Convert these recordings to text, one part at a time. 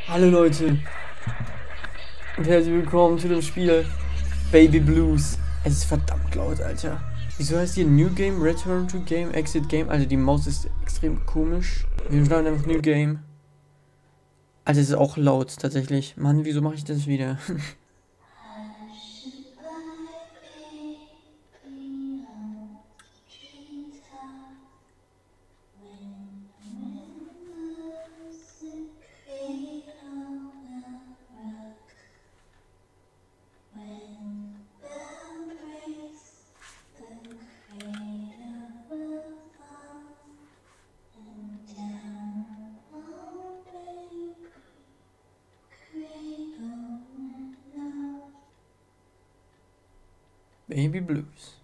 Hallo Leute und herzlich willkommen zu dem Spiel Baby Blues. Es ist verdammt laut, Alter. Wieso heißt hier New Game, Return to Game, Exit Game? Also die Maus ist extrem komisch. Wir schreiben einfach New Game. Alter, es ist auch laut tatsächlich. Mann, wieso mache ich das wieder? Baby Blues.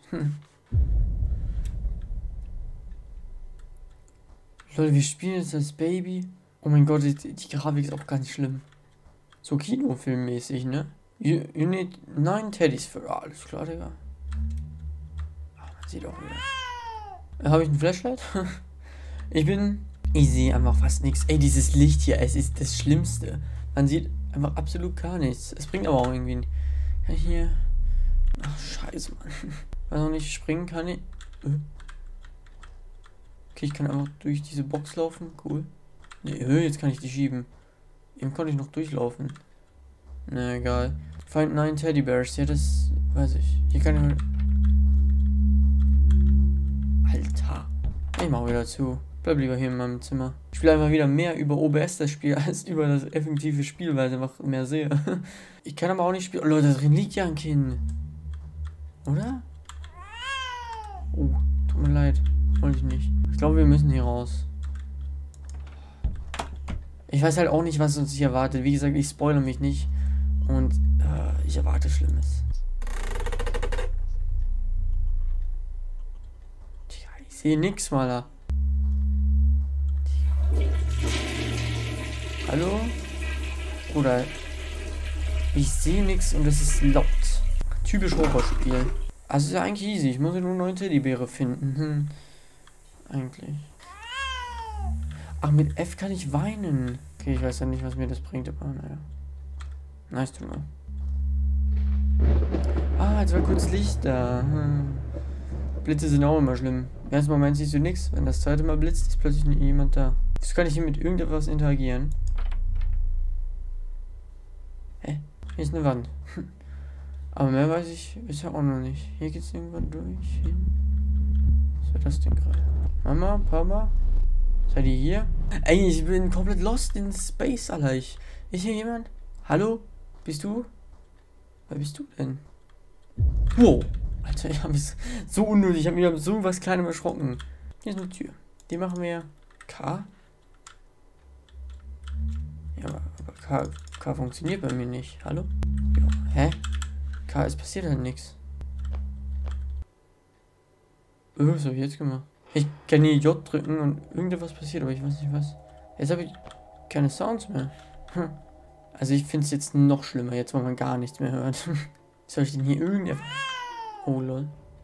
Leute, wir spielen jetzt als Baby. Oh mein Gott, die Grafik ist auch ganz schlimm. So Kinofilmmäßig, ne? You need 9 Teddys für alles klar, Digga. Ach, man sieht auch wieder. Habe ich ein Flashlight? Ich sehe einfach fast nichts. Ey, dieses Licht hier, es ist das Schlimmste. Man sieht einfach absolut gar nichts. Es bringt aber auch irgendwie. Kann ich hier. Ach, scheiße, Mann. Weil noch nicht springen kann ich. Okay, ich kann einfach durch diese Box laufen. Cool. Ne, jetzt kann ich die schieben. Eben konnte ich noch durchlaufen. Na, egal. Find 9 Teddy Bears. Ja, das weiß ich. Hier kann ich mal. Alter. Ich mach wieder zu. Bleib lieber hier in meinem Zimmer. Ich spiele einfach wieder mehr über OBS das Spiel, als über das effektive Spiel, weil ich einfach mehr sehe. Ich kann aber auch nicht spielen. Oh, Leute, da drin liegt ja ein Kind. Oder? Oh, tut mir leid. Wollte ich nicht. Ich glaube, wir müssen hier raus. Ich weiß halt auch nicht, was uns hier erwartet. Wie gesagt, ich spoilere mich nicht. Und ich erwarte Schlimmes. Tja, ich sehe nix, Maler. Hallo? Oder ich sehe nichts und es ist laut. Typisch Horrorspiel. Also ist ja eigentlich easy. Ich muss ja nur 9 Teddybäre finden. Eigentlich. Ach, mit F kann ich weinen. Okay, ich weiß ja nicht, was mir das bringt, aber naja. Nice to know. Ah, jetzt war kurz Licht da. Blitze sind auch immer schlimm. Im ersten Moment siehst du nichts. Wenn das zweite Mal blitzt, ist plötzlich jemand da. Jetzt kann ich hier mit irgendetwas interagieren. Hä? Hier ist eine Wand. Aber mehr weiß ich bisher auch noch nicht. Hier geht's irgendwann durch. Hin. Was war das denn gerade? Mama, Papa? Seid ihr hier? Ey, ich bin komplett lost in Space, Alter. Ist hier jemand? Hallo? Bist du? Wer bist du denn? Wow. Alter, ich hab mich so unnötig. Ich hab mich so was Kleinem erschrocken. Hier ist eine Tür. Die machen wir K. Ja, aber K funktioniert bei mir nicht. Hallo? Ja. Hä? K, es passiert halt nichts. Was habe ich jetzt gemacht? Ich kann hier J drücken und irgendetwas passiert, aber ich weiß nicht was. Jetzt habe ich keine Sounds mehr. Also ich finde es jetzt noch schlimmer, jetzt wo man gar nichts mehr hört. Soll ich denn hier irgendetwas... Oh lol.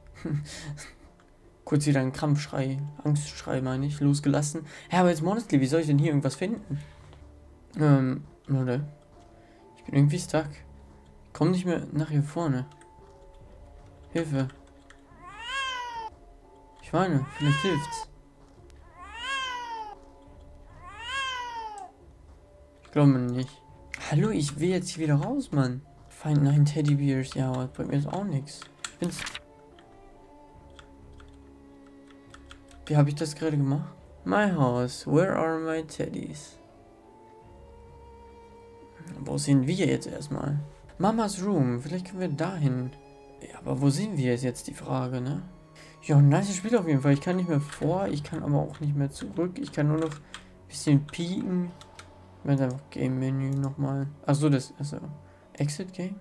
Kurz wieder ein Krampfschrei, Angstschrei meine ich, losgelassen. Ja, aber jetzt Monatly, wie soll ich denn hier irgendwas finden? Leute. Ich bin irgendwie stuck. Komm nicht mehr nach hier vorne. Hilfe. Ich meine, vielleicht hilft's. Ich glaube nicht. Hallo, ich will jetzt hier wieder raus, Mann. Find 9 Teddybears. Ja, aber das bringt mir jetzt auch nichts. Wie habe ich das gerade gemacht? My house. Where are my Teddys? Wo sind wir jetzt erstmal? Mamas Room. Vielleicht können wir dahin. Ja, aber wo sind wir jetzt die Frage, ne? Ja, nice Spiel auf jeden Fall. Ich kann nicht mehr vor, ich kann aber auch nicht mehr zurück. Ich kann nur noch ein bisschen pieken. Ich werde einfach Game Menü nochmal. Achso, also Exit Game.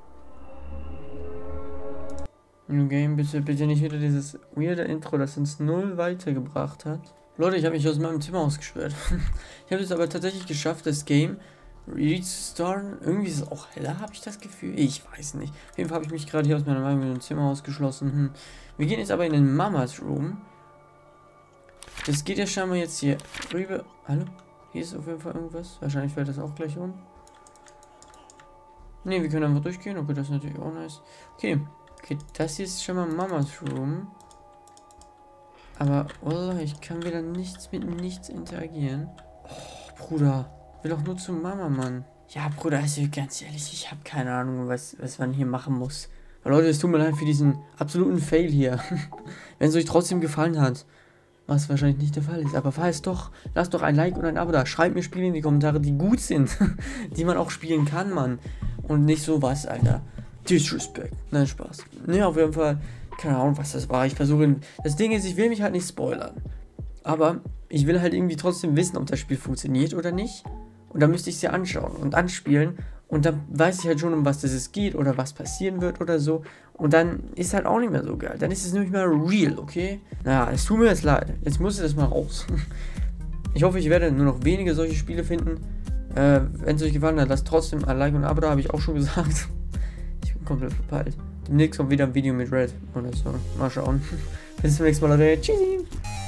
New Game, bitte nicht wieder dieses weirde Intro, das uns null weitergebracht hat. Leute, ich habe mich aus meinem Zimmer ausgesperrt. Ich habe es aber tatsächlich geschafft, das Game restarten. Irgendwie ist es auch heller, habe ich das Gefühl. Ich weiß nicht. Auf jeden Fall habe ich mich gerade hier aus meinem eigenen Zimmer ausgeschlossen. Wir gehen jetzt aber in den Mamas Room. Das geht ja scheinbar jetzt hier rüber. Hallo? Hier ist auf jeden Fall irgendwas. Wahrscheinlich fällt das auch gleich um. Ne, wir können einfach durchgehen. Okay, das ist natürlich auch nice. Okay, das hier ist schon mal Mamas Room. Aber, oh, ich kann wieder mit nichts interagieren. Oh, Bruder. Will doch nur zu Mama, Mann. Ja, Bruder, also ganz ehrlich, ich habe keine Ahnung, was man hier machen muss. Aber Leute, es tut mir leid für diesen absoluten Fail hier. Wenn es euch trotzdem gefallen hat, was wahrscheinlich nicht der Fall ist, aber falls doch, lasst doch ein Like und ein Abo da. Schreibt mir Spiele in die Kommentare, die gut sind, die man auch spielen kann, Mann. Und nicht sowas, Alter. Disrespect. Nein, Spaß. Ne, auf jeden Fall, keine Ahnung, was das war. Ich versuche, das Ding ist, ich will mich halt nicht spoilern. Aber ich will halt irgendwie trotzdem wissen, ob das Spiel funktioniert oder nicht. Und dann müsste ich es ja anschauen und anspielen. Und dann weiß ich halt schon, um was das geht oder was passieren wird oder so. Und dann ist halt auch nicht mehr so geil. Dann ist es nämlich mal real, okay? Naja, es tut mir jetzt leid. Jetzt muss das mal raus. Ich hoffe, ich werde nur noch wenige solche Spiele finden. Wenn es euch gefallen hat, lasst trotzdem ein Like und ein Abo da, habe ich auch schon gesagt. Ich bin komplett verpeilt. Demnächst kommt wieder ein Video mit Red oder so. Mal schauen. Bis zum nächsten Mal, Leute. Tschüssi.